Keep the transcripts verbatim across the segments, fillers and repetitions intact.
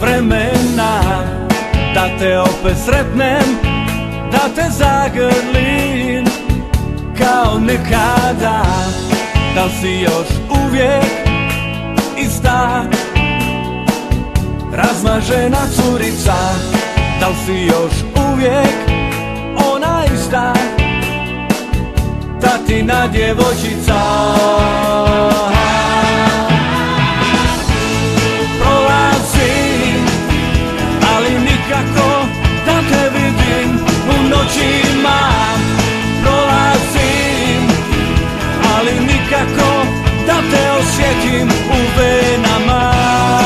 vremena da te opet sretnem, da te zagrlim kao nekada. Da li si još uvijek ista razmažena curica? Da li si još uvijek ona ista tatina djevojčica? Prolazim, ali nikako da te vidim u noćima. Prolazim, ali nikako da te osjetim u venama.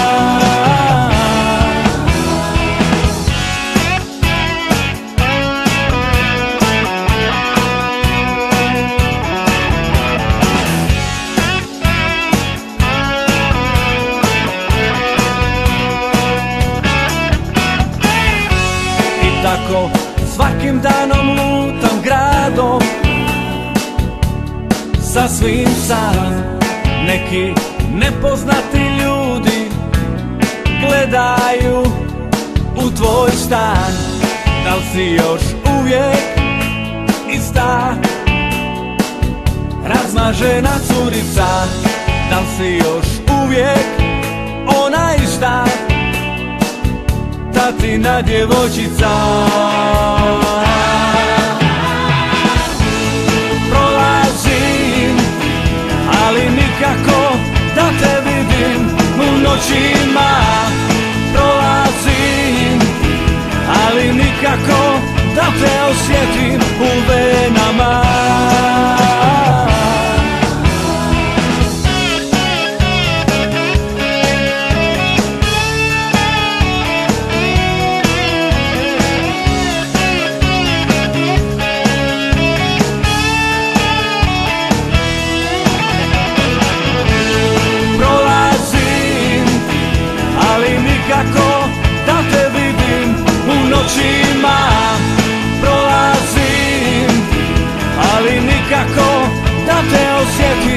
Tako svakim danom lutam gradom, sasvim sam. Neki nepoznati ljudi gledaju u tvoj stan. Da li si još uvijek ista razmažena curica? Da li si još uvijek ona ista tatina djevojčica? Prolazim, ali nikako da te vidim u noćima. Prolazim, ali nikako da te osjetim u venama. Nikako da te vidim u noćima. Prolazim, ali nikako da te osjetim